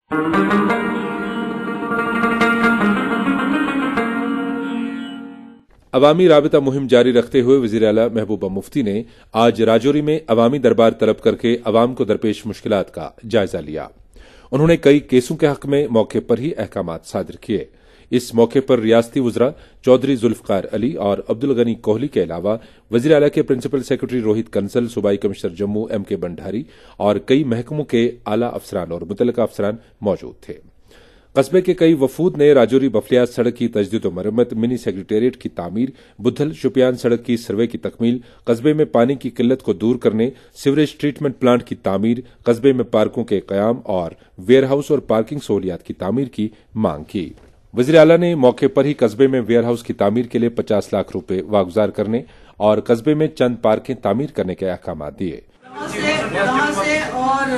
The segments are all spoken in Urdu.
عوامی رابطہ مہم جاری رکھتے ہوئے وزیر اعلیٰ محبوبہ مفتی نے آج راجوری میں عوامی دربار طلب کر کے عوام کو درپیش مشکلات کا جائزہ لیا۔ انہوں نے کئی کیسوں کے حق میں موقع پر ہی احکامات صادر کیے۔ اس موقع پر ریاستی وزراء چودھری ذوالفقار علی اور عبدل غنی کوہلی کے علاوہ وزیر اعلیٰ کے پرنسپل سیکرٹری روہت کنسل، صوبائی commissioner Jammu M K Bhandari اور کئی محکموں کے اعلی افسران اور متعلقہ افسران موجود تھے۔ قصبے کے کئی وفود نے راجوری-بفلیاز سڑک کی تجدید و مرمت، منی سیکریٹریٹ کی تعمیر، بدھل-شوپیان سڑک کی سروے کی تکمیل، قصبے میں پانی کی قلت کو دور کرنے، سیوریج ٹریٹمنٹ پلانٹ کی تعمیر، قصبے میں پارکوں کے قیام اور ویئر ہاؤس اور پارکنگ سہولیات کی تعمیر کی مانگ کی۔ وزیر اعلیٰ نے موقع پر ہی قصبے میں ویئر ہاؤس کی تعمیر کے لیے 50 لاکھ روپے واگزار کرنے اور قصبے میں چند پارکیں تعمیر کرنے کے احکامات دیے۔ کہاں سے اور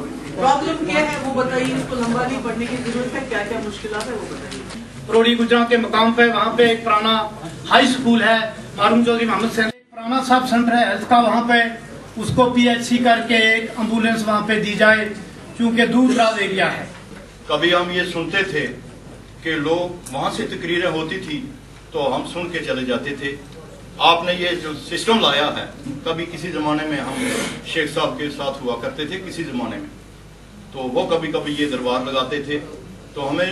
پرابلم کیا ہے وہ بتائیے، اس کو لمبا نہیں پڑھنے کی ضرورت ہے، کیا کیا مشکلات ہے وہ بتائیے۔ روڑی گجرا کے مقام پہ وہاں پہ ایک پرانا ہائی اسکول ہے، ہارون چودھری محمد سین پرانا سب سینٹر ہے ہیلتھ کا، وہاں پہ اس کو پی ایچ سی کر کے ایک ایمبولینس وہاں پہ دی جائے، چونکہ دور دراز ایریا ہے۔ کبھی ہم یہ سنتے تھے کہ لوگ وہاں سے تقریریں ہوتی تھی تو ہم سن کے چلے جاتے تھے۔ آپ نے یہ جو سسٹم لایا ہے، کبھی کسی زمانے میں ہم شیخ صاحب کے ساتھ ہوا کرتے تھے کسی زمانے میں، تو وہ کبھی کبھی یہ دربار لگاتے تھے، تو ہمیں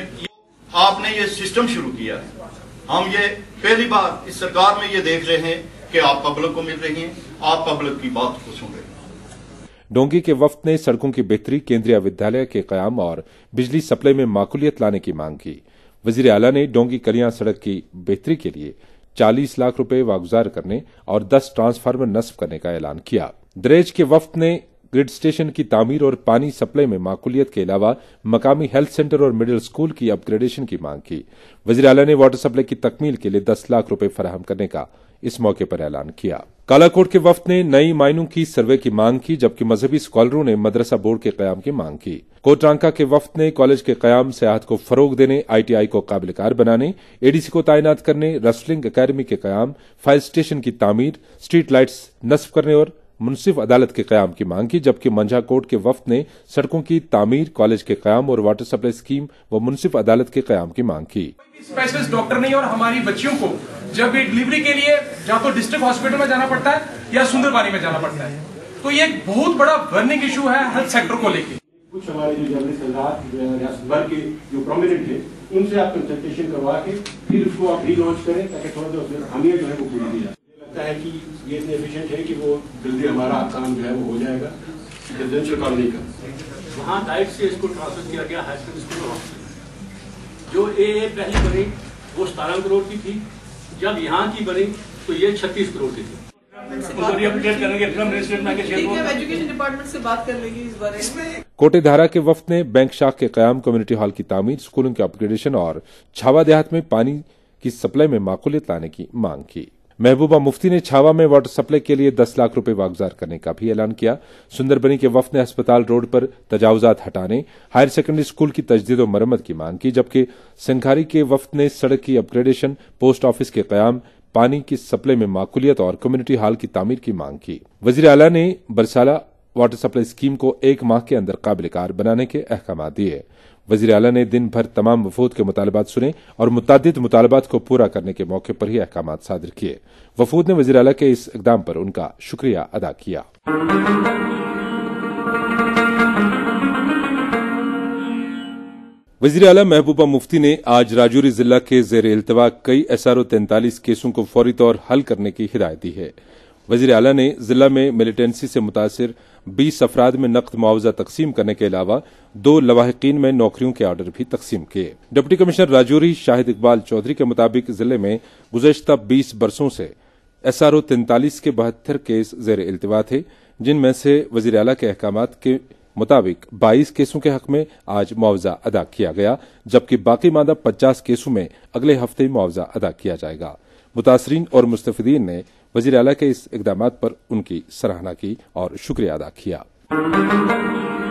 آپ نے یہ سسٹم شروع کیا ہے۔ ہم یہ پہلی بار اس سرکار میں یہ دیکھ رہے ہیں کہ آپ پبلک کو مل رہی ہیں، آپ پبلک کی بات کو سن رہے ہیں۔ ڈونگی کے وفد نے سڑکوں کی بہتری، کیندریہ ودیالیہ کے قیام اور بجلی سپلائی میں معقولیت لانے کی مانگ کی۔ وزیر اعلیٰ نے ڈونگی-گلیاں سڑک کی بہتری کے لیے 40 لاکھ روپے واگزار کرنے اور 10 ٹرانسفارمر نصب کرنے کا اعلان کیا۔ دریج کے وفد نے گرڈ اسٹیشن کی تعمیر اور پانی سپلائی میں معقولیت کے علاوہ مقامی ہیلتھ سینٹر اور مڈل اسکول کی اپ گریڈیشن کی مانگ کی۔ وزیر اعلیٰ نے واٹر سپلائی کی تکمیل کے لیے 10 لاکھ روپے فراہم کرنے کا اس موقع پر اعلان کیا۔ کالاکوٹ کے وفد نے نئی مائنوں کی سروے کی مانگ کی، جبکہ مذہبی اسکالروں نے مدرسہ بورڈ کے قیام کی مانگ کی۔ کوٹرانکا کے وفد نے کالج کے قیام، سیاحت کو فروغ دینے، آئی ٹی آئی کو قابل کار بنانے، اے ڈی سی کو تعینات کرنے، ریسلنگ اکیڈمی کے قیام، فائر اسٹیشن کی تعمیر، اسٹریٹ لائٹس نصب کرنے اور منصف عدالت کے قیام کی مانگ کی، جبکہ منجھا کوٹ کے وفد نے سڑکوں کی تعمیر، کالج کے قیام اور واٹر سپلائی اسکیم و منصف عدالت کے قیام کی مانگ کی۔ اسپیشلسٹ ڈاکٹر نہیں، اور ہماری بچیوں کو جب بھی ڈلیوری کے لیے یا تو ڈسٹرکٹ ہاسپٹل میں جانا پڑتا ہے یا سندر بانی میں جانا پڑتا ہے، تو یہ ایک بہت بڑا برننگ ایشو ہے ہیلتھ سیکٹر کو لے کے۔ کچھ ہمارے جو جرنلسٹ حضرات ریاست بھر کے جو پرومیننٹ ہیں، ان سے آپ کنسلٹیشن کروا کے پھر اس کو آپ ری لانچ کریں تاکہ تھوڑا سا حامیت جو ہے وہ پوری دی جائے۔ مجھے لگتا ہے کہ یہ اتنے ایفیشینٹ ہے کہ وہ جلدی ہمارا کام جو ہے وہ ہو جائے گا ریزیڈینشیل کالونی کا۔ وہاں ڈائٹ سے اس کو ٹرانسفر کیا گیا ہائی اسکول ہاسپٹل، جو اے پہلے بنی وہ 17 کروڑ کی تھی، جب یہاں کی بنی تو یہ 36 کروڑ کی تھی۔ کوٹے دھارا کے وفد نے بینک شاخ کے قیام، کمیونٹی ہال کی تعمیر، اسکولوں کے اپ گریڈیشن اور چھاوا دیہات میں پانی کی سپلائی میں معقولیت لانے کی مانگ کی۔ محبوبہ مفتی نے چھاوا میں واٹر سپلائی کے لیے 10 لاکھ روپے واگزار کرنے کا بھی اعلان کیا۔ سندربنی کے وفد نے ہسپتال روڈ پر تجاوزات ہٹانے، ہائر سیکنڈری اسکول کی تجدید و مرمت کی مانگ کی، جبکہ سنگھاری کے وفد نے سڑک کی اپ گریڈیشن، پوسٹ آفس کے قیام، پانی کی سپلائی میں معقولیت اور کمیونٹی ہال کی تعمیر کی مانگ کی۔ وزیر اعلیٰ نے برسالہ واٹر سپلائی اسکیم کو 1 ماہ کے اندر قابل کار بنانے کے احکامات دیے۔ وزیر اعلیٰ نے دن بھر تمام وفود کے مطالبات سنے اور متعدد مطالبات کو پورا کرنے کے موقع پر ہی احکامات صادر کیے۔ وفود نے وزیر اعلیٰ کے اس اقدام پر ان کا شکریہ ادا کیا۔ وزیر اعلیٰ محبوبہ مفتی نے آج راجوری ضلع کے زیر التواء کئی SRO-43 کیسوں کو فوری طور حل کرنے کی ہدایت دی ہے۔ وزیر اعلیٰ نے ضلع میں ملیٹنسی سے متاثر 20 افراد میں نقد معاوضہ تقسیم کرنے کے علاوہ 2 لواحقین میں نوکریوں کے آرڈر بھی تقسیم کیے۔ ڈپٹی کمشنر راجوری شاہد اقبال چودھری کے مطابق ضلع میں گزشتہ 20 برسوں سے SRO-43 کے 72 کیس زیر التواء تھے، جن میں سے وزیر اعلیٰ کے احکامات کے مطابق 22 کیسوں کے حق میں آج معاوضہ ادا کیا گیا، جبکہ باقی ماندہ 50 کیسوں میں اگلے ہفتے معاوضہ ادا کیا جائے گا۔ متاثرین اور مستفیدین نے وزیر اعلیٰ کے اس اقدامات پر ان کی سراہنا کی اور شکریہ ادا کیا۔